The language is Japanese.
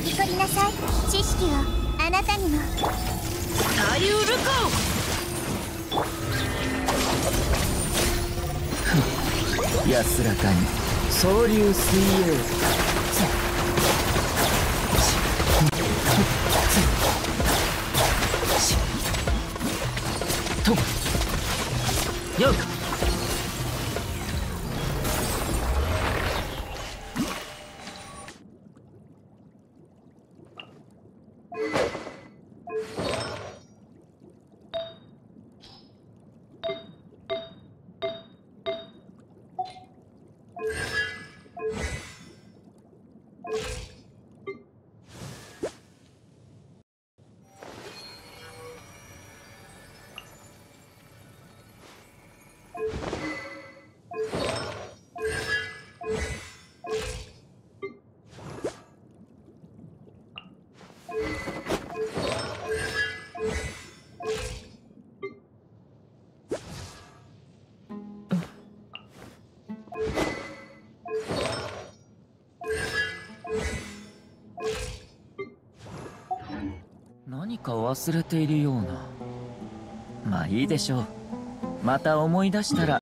びこりなさい。知識をあなたにも。 タリウルコ安らかに総流水泳よっ何か忘れているような。まあいいでしょう。また思い出したら